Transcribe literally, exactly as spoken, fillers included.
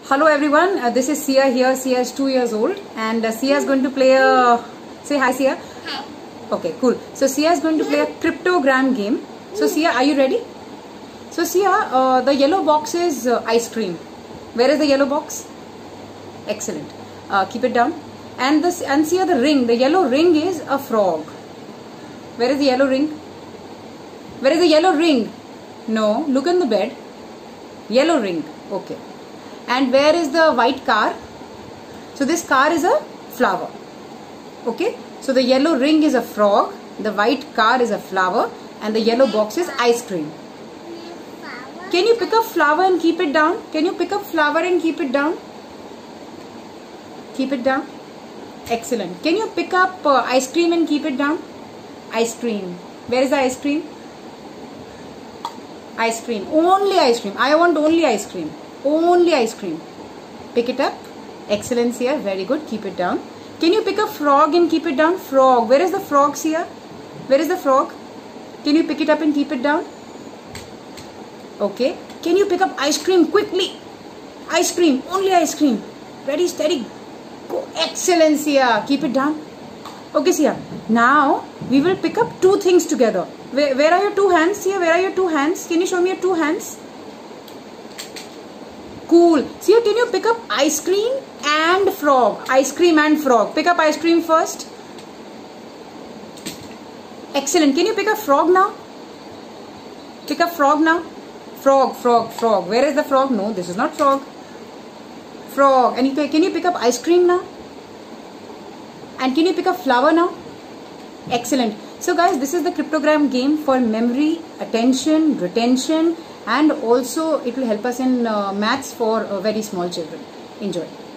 Hello everyone, uh, this is Sia here. Sia is two years old and uh, Sia is going to play a... Say hi Sia. Hi. Okay, cool. So Sia is going to play a cryptogram game. So Sia, are you ready? So Sia, uh, the yellow box is uh, ice cream. Where is the yellow box? Excellent. Uh, keep it down. And, this, and Sia, the ring, the yellow ring is a frog. Where is the yellow ring? Where is the yellow ring? No, look in the bed. Yellow ring. Okay. And where is the white car? So this car is a flower. Okay. So the yellow ring is a frog, the white car is a flower, and the yellow box is ice cream. Can you pick up flower and keep it down? Can you pick up flower and keep it down? Keep it down. Excellent. Can you pick up uh, ice cream and keep it down? Ice cream. Where is the ice cream? Ice cream. Only ice cream. I want only ice cream. Only ice cream. Pick it up. Excellence here. Very good. Keep it down. Can you pick a frog and keep it down? Frog. Where is the frog here? Where is the frog? Can you pick it up and keep it down? Okay. Can you pick up ice cream quickly? Ice cream. Only ice cream. Ready, steady. Go. Excellence here. Keep it down. Okay, Sia. Now we will pick up two things together. Where, where are your two hands here? Where are your two hands? Can you show me your two hands? Cool. Sia, can you pick up ice cream and frog? Ice cream and frog. Pick up ice cream first. Excellent. Can you pick up frog now? Pick up frog now. Frog, frog, frog. Where is the frog? No, this is not frog. Frog. And you, can you pick up ice cream now? And can you pick up flower now? Excellent. So guys, this is the cryptogram game for memory, attention, retention, and also it will help us in uh, maths for uh, very small children. Enjoy.